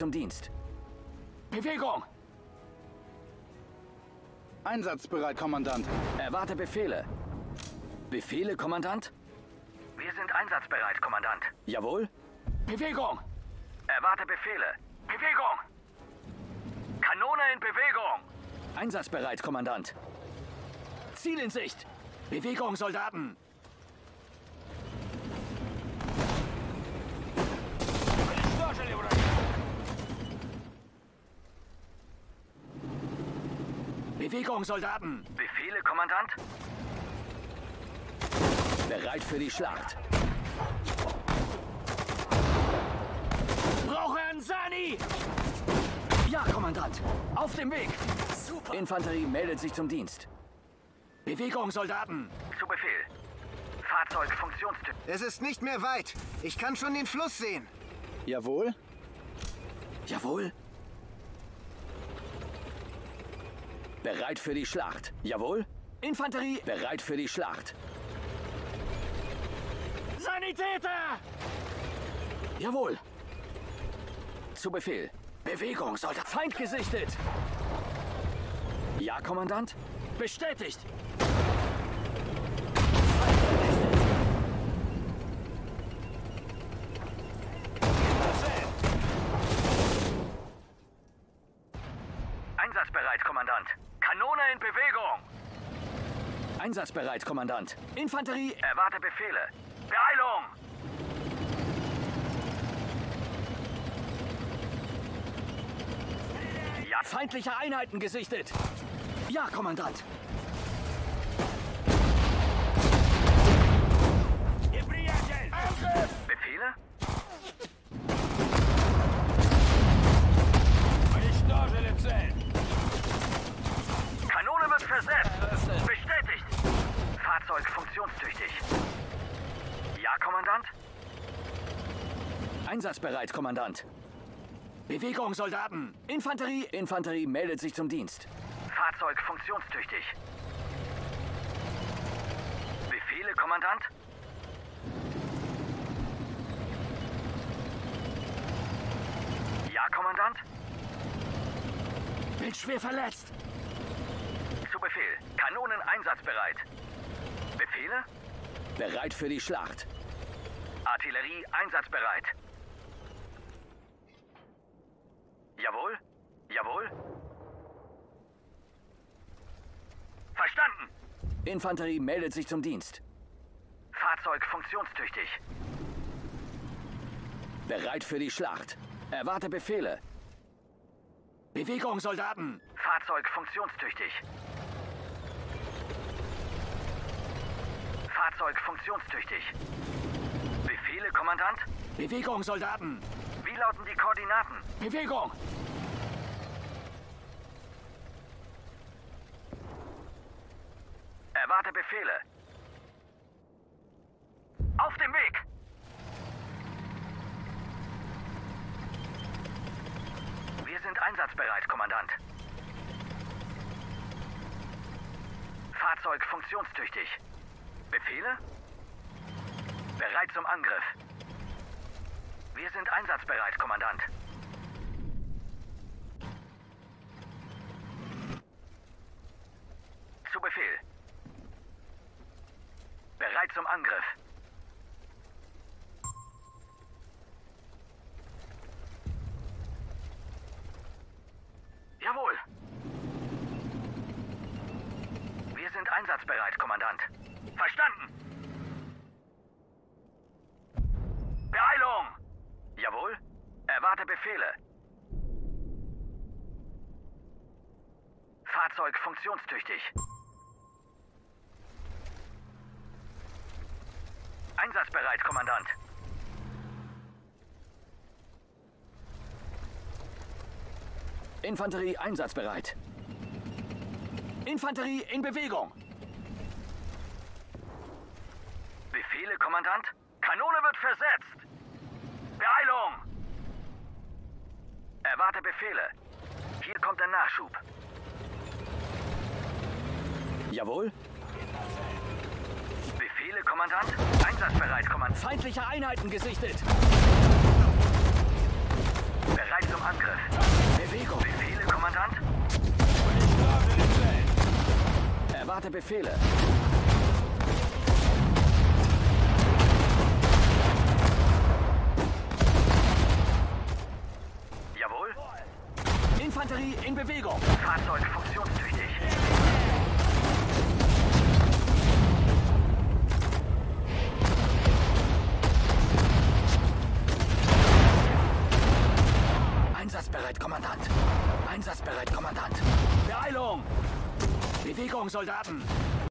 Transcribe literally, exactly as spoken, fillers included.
zum Dienst. Bewegung! Einsatzbereit, Kommandant. Erwarte Befehle. Befehle, Kommandant? Wir sind einsatzbereit, Kommandant. Jawohl. Bewegung! Erwarte Befehle. Bewegung! Kanone in Bewegung! Einsatzbereit, Kommandant. Ziel in Sicht! Bewegung, Soldaten! Bewegung, Soldaten! Befehle, Kommandant? Bereit für die Schlacht. Brauche Ansani! Ja, Kommandant! Auf dem Weg! Super! Infanterie meldet sich zum Dienst. Bewegung, Soldaten! Zu Befehl. Fahrzeug funktionstüchtig. Es ist nicht mehr weit. Ich kann schon den Fluss sehen. Jawohl. Jawohl. Bereit für die Schlacht. Jawohl. Infanterie bereit für die Schlacht. Sanitäter! Jawohl. Zu Befehl. Bewegung, Soldat. Feind gesichtet. Ja, Kommandant. Bestätigt. Einsatzbereit, Kommandant. Kanone in Bewegung! Einsatzbereit, Kommandant. Infanterie. Erwarte Befehle. Beeilung! Ja, feindliche Einheiten gesichtet. Ja, Kommandant. Angriff! Befehle? Kanone wird versetzt. Bestätigt. Fahrzeug funktionstüchtig. Ja, Kommandant? Einsatzbereit, Kommandant. Bewegung, Soldaten. Infanterie. Infanterie meldet sich zum Dienst. Fahrzeug funktionstüchtig. Befehle, Kommandant? Ja, Kommandant? Bin schwer verletzt. Zu Befehl. Kanonen einsatzbereit. Befehle? Bereit für die Schlacht. Artillerie einsatzbereit. Jawohl? Jawohl? Verstanden! Infanterie meldet sich zum Dienst. Fahrzeug funktionstüchtig. Bereit für die Schlacht. Erwarte Befehle. Bewegung, Soldaten! Fahrzeug funktionstüchtig. Fahrzeug funktionstüchtig. Befehle, Kommandant? Bewegung, Soldaten! Wie lauten die Koordinaten? Bewegung! Erwarte Befehle. Auf dem Weg! Wir sind einsatzbereit, Kommandant. Fahrzeug funktionstüchtig. Befehle? Bereit zum Angriff. Wir sind einsatzbereit, Kommandant. Zu Befehl. Bereit zum Angriff. Jawohl. Wir sind einsatzbereit, Kommandant. Verstanden. Beeilung! Jawohl. Erwarte Befehle. Fahrzeug funktionstüchtig. Einsatzbereit, Kommandant. Infanterie einsatzbereit. Infanterie in Bewegung. Befehle, Kommandant? Kanone wird versetzt. Beeilung! Erwarte Befehle. Hier kommt der Nachschub. Jawohl. Befehle, Kommandant? Einsatzbereit, Kommandant. Feindliche Einheiten gesichtet. Bereit zum Angriff. Warte Befehle. Jawohl. Infanterie in Bewegung. Fahrzeug funktionstüchtig. Einsatzbereit, Kommandant. Einsatzbereit, Kommandant. Beeilung! Bewegung, Soldaten!